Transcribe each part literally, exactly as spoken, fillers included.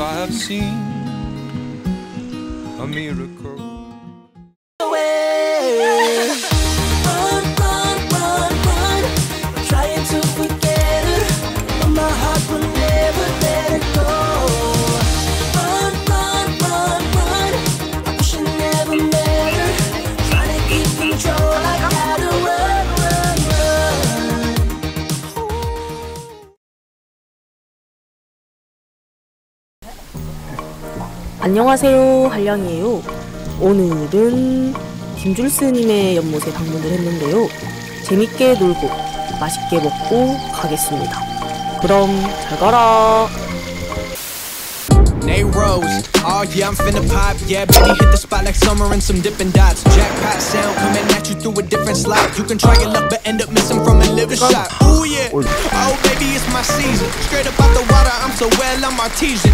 I have seen a miracle. 안녕하세요, 한량이에요. 오늘은 김줄스님의 연못에 방문을 했는데요. 재밌게 놀고 맛있게 먹고 가겠습니다. 그럼 잘 가라. Nate Rose, oh yeah, I'm finna pop, yeah, baby, hit the spot like summer and some dipping dots. Jackpot sound coming at you through a different slot. You can try your luck, but end up missing from a liver shot. Ooh yeah, oh baby, it's my season. Straight up out the water, I'm so well, I'm artesian.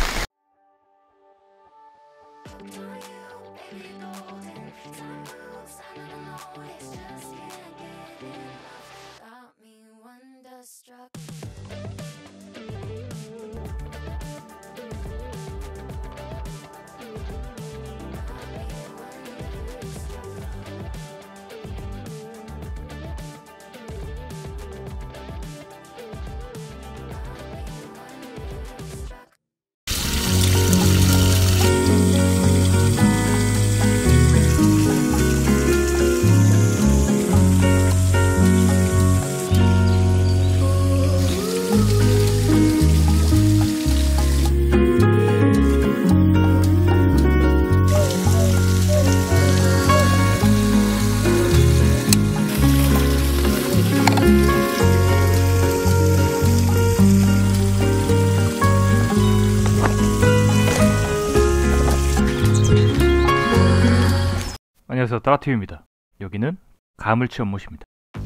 안녕하세요, 따라티비입니다. 여기는 가물치 연못입니다.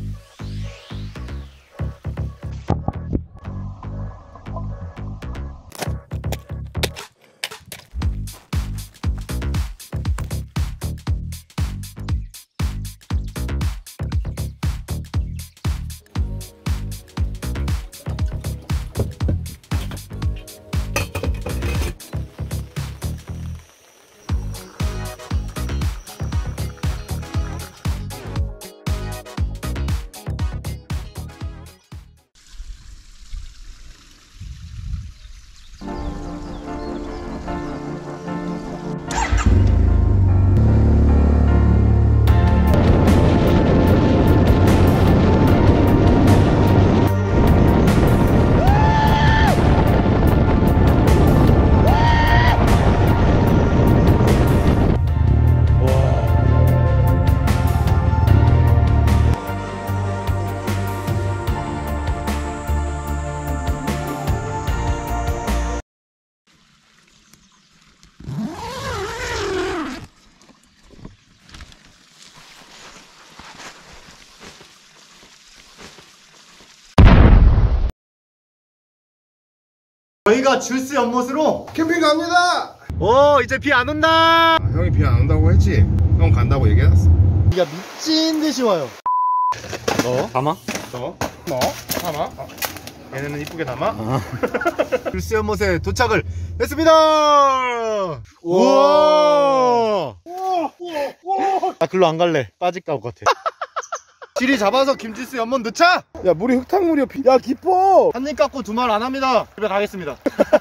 저희가 줄스 연못으로 캠핑 갑니다. 오, 이제 비 안 온다. 아, 형이 비 안 온다고 했지? 형 간다고 얘기해놨어. 비가 미친 듯이 와요. 너 담아? 너? 너? 담아? 어. 얘네는 이쁘게 담아? 어. 줄스 연못에 도착을 했습니다. 우와. 우와. 우와. 아, 글로 안 갈래. 빠질까 것 같아. 지리 잡아서 김줄스 연못 넣자. 야, 물이 흙탕물이야. 비... 야, 깊어. 한 입 깎고 두 말 안 합니다. 집에 가겠습니다.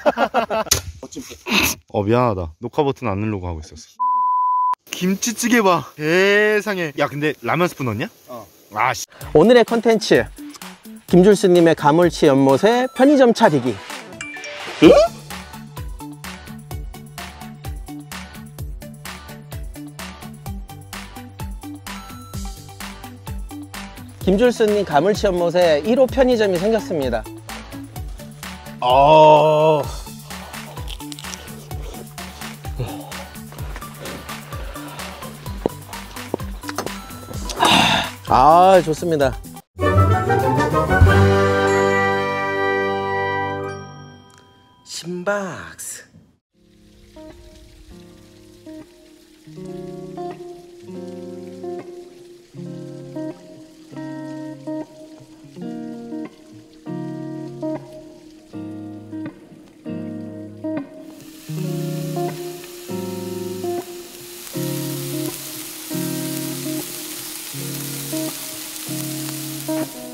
어, 미안하다. 녹화 버튼 안 누르고 하고 있었어. 김치찌개 봐. 세상에. 야, 근데 라면 스프 넣었냐? 어. 아, 씨. 오늘의 컨텐츠, 김줄스님의 가물치 연못에 편의점 차리기. 응? 김줄스님 가물치 연못에 일 호 편의점이 생겼습니다. 어... 아, 좋습니다. 심박스. 네.